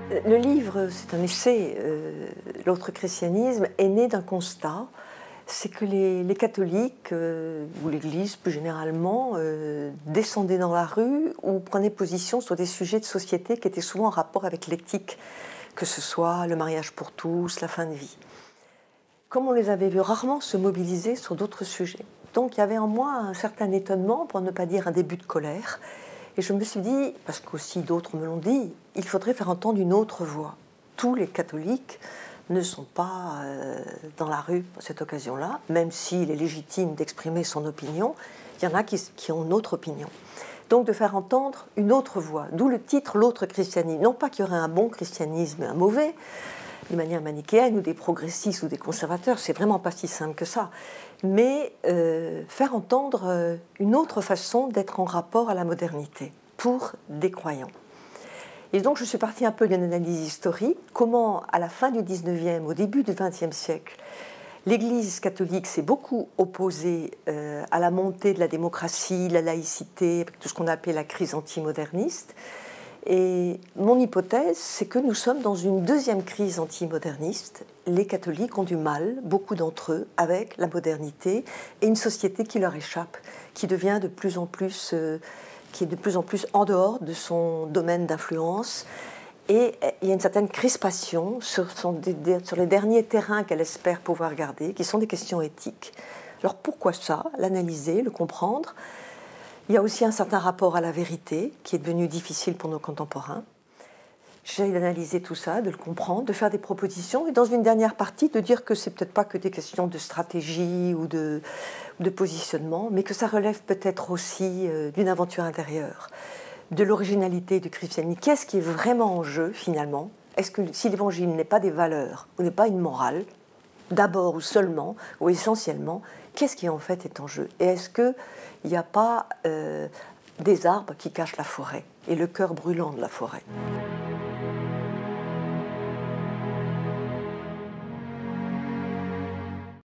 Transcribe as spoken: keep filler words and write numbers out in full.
Le livre, c'est un essai, euh, L'autre christianisme, est né d'un constat, c'est que les, les catholiques, euh, ou l'Église plus généralement, euh, descendaient dans la rue ou prenaient position sur des sujets de société qui étaient souvent en rapport avec l'éthique, que ce soit le mariage pour tous, la fin de vie. Comme on les avait vus rarement se mobiliser sur d'autres sujets. Donc il y avait en moi un certain étonnement, pour ne pas dire un début de colère. Et je me suis dit, parce qu'aussi d'autres me l'ont dit, il faudrait faire entendre une autre voix. Tous les catholiques ne sont pas euh, dans la rue à cette occasion-là, même s'il est légitime d'exprimer son opinion, il y en a qui, qui ont une autre opinion. Donc de faire entendre une autre voix, d'où le titre « L'autre christianisme ». Non pas qu'il y aurait un bon christianisme et un mauvais, de manière manichéenne, ou des progressistes ou des conservateurs, c'est vraiment pas si simple que ça. Mais euh, faire entendre euh, une autre façon d'être en rapport à la modernité pour des croyants. Et donc je suis partie un peu d'une analyse historique, comment à la fin du dix-neuvième, au début du vingtième siècle, l'Église catholique s'est beaucoup opposée euh, à la montée de la démocratie, la laïcité, avec tout ce qu'on a appelé la crise antimoderniste. Et mon hypothèse, c'est que nous sommes dans une deuxième crise antimoderniste. Les catholiques ont du mal, beaucoup d'entre eux, avec la modernité et une société qui leur échappe, qui devient de plus en plus, euh, qui est de plus en plus en dehors de son domaine d'influence. Et il y a une certaine crispation sur, son, sur les derniers terrains qu'elle espère pouvoir garder, qui sont des questions éthiques. Alors pourquoi ça? L'analyser, le comprendre. Il y a aussi un certain rapport à la vérité qui est devenu difficile pour nos contemporains. J'essaie d'analyser tout ça, de le comprendre, de faire des propositions et dans une dernière partie de dire que c'est peut-être pas que des questions de stratégie ou de, de positionnement, mais que ça relève peut-être aussi euh, d'une aventure intérieure, de l'originalité du christianisme. Qu'est-ce qui est vraiment en jeu finalement? Est-ce que si l'évangile n'est pas des valeurs ou n'est pas une morale, d'abord ou seulement ou essentiellement, qu'est-ce qui en fait est en jeu? Et est-ce qu'il n'y a pas euh, des arbres qui cachent la forêt et le cœur brûlant de la forêt?